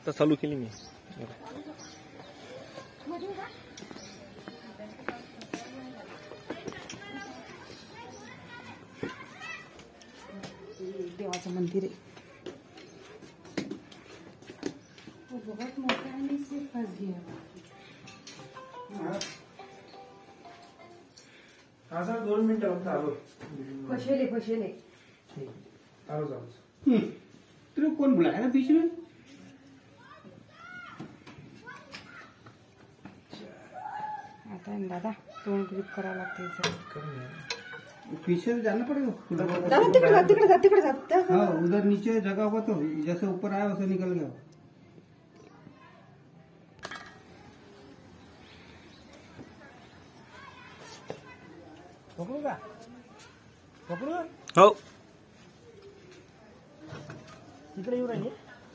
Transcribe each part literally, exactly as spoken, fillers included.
आता चालू केली मी. देवाचं मंदिर आहे. बहुत मोठा आणि सेफ खाजगी आहे. आता दोन मिनिटं फक्त आलो. फसेले फसेले आलो जाऊ. तेरे कौन बुलाया ना बीच में? आता दादा तोंड ग्रिप करावं लागते. पीछे से जाना पड़ेगा. दादा तिकडे जा तिकडे जा तिकडे जा. हाँ उधर नीचे जगह होगा तो जैसे ऊपर आया वैसे निकल गया. पकडू का? पकडू हो इकडे येऊ राहिले.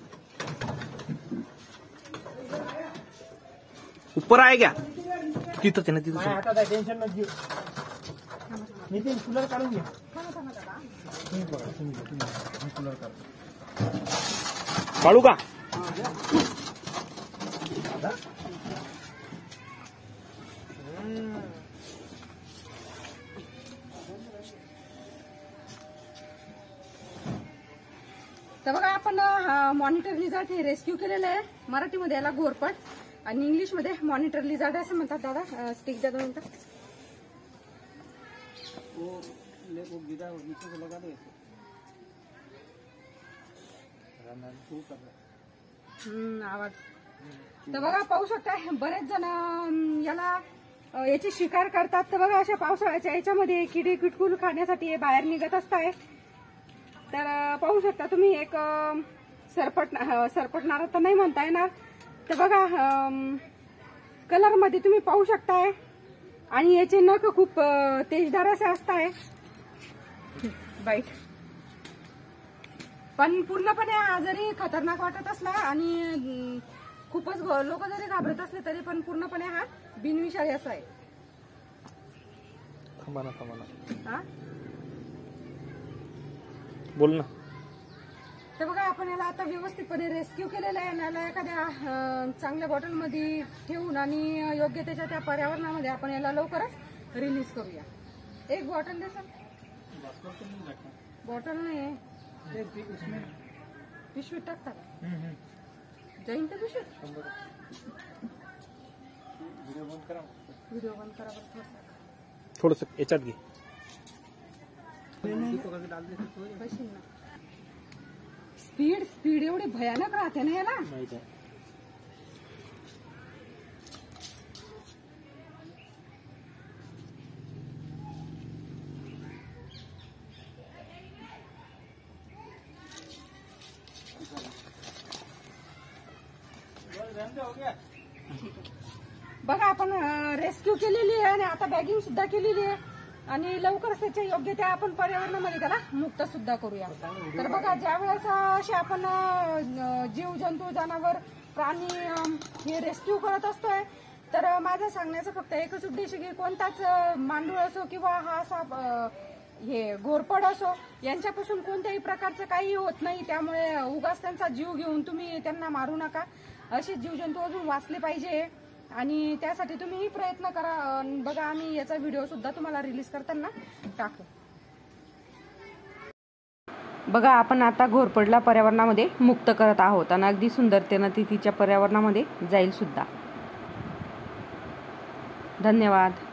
ऊपर आहे क्या तिथंच आहे ना तिथं. माझ्या हातात आहे, टेन्शन न घेऊ. नितीन कूलर काढून घे. तुम्ही बघा तुम्ही बघा, तुम्ही बघा. मी कूलर काढतो. काढू का? तर बघा आपण मॉनिटर लिझार्ड हे रेस्क्यू केलेलं आहे. मराठीमध्ये याला घोरपड आणि इंग्लिशमध्ये मॉनिटर लिझार्ड असं म्हणतात. दादा स्टिक द्या दोन मिनिटं. हम्म आवाज. तर बघा पाहू शकता बरेच जण याला याची शिकार करतात. तर बघा अशा पावसाळ्याच्या याच्यामध्ये किडे किटकुल खाण्यासाठी बाहेर निघत असताय. तर पाहू शकता तुम्ही एक सरपट सरपटणारा तर नाही म्हणता येणार. तर बघा कलर मध्ये तुम्ही पाहू शकताय आणि याचे नख खूप तेजदार असे असताय. बाईट पण पूर्णपणे हा जरी खतरनाक वाटत असला आणि खूपच लोक जरी घाबरत असले तरी पण पूर्णपणे हा बिनविषारी असा आहे. थांबा ना थांबा ना. हा बोल ना. तर बघा आपण याला आता व्यवस्थितपणे रेस्क्यू केलेलं आहे. याला एखाद्या चांगल्या बॉटलमध्ये ठेवून आणि योग्य त्याच्या त्या पर्यावरणामध्ये आपण याला लवकरच रिलीज करूया. एक बॉटल दे सर. बॉटल नाही पिशवीत टाकतात. जाईन तर पिशवीत. व्हिडिओ बंद करा. व्हिडिओ बंद करा बरं. थोडस याच्यात घे. स्पीड स्पीड एवढी भयानक राहते ना याला. माहित आहे. बघा आपण रेस्क्यू केलेली आहे आणि आता बॅगिंग सुद्धा केलेली आहे आणि लवकरच त्याच्या योग्य त्या आपण पर्यावरणामध्ये त्याला मुक्त सुद्धा करूया. तर बघा ज्या वेळेस असे आपण जीव जंतू जनावर प्राणी हे रेस्क्यू करत असतोय तर माझं सांगण्याचं फक्त एकच उद्देश की कोणताच मांडूळ असो किंवा हा असा हे घोरपड असो यांच्यापासून कोणत्याही प्रकारचं काही होत नाही. त्यामुळे उगाच त्यांचा जीव घेऊन तुम्ही त्यांना मारू नका. असे जीवजंतू अजून वाचले पाहिजे आणि त्यासाठी तुम्ही प्रयत्न करा. बघा आम्ही याचा व्हिडिओ सुद्धा तुम्हाला रिलीज करताना टाकू. बघा आपण आता घोरपडला पर्यावरणामध्ये मुक्त करत आहोत आणि अगदी सुंदरतेनं ती तिच्या पर्यावरणामध्ये जाईल सुद्धा. धन्यवाद.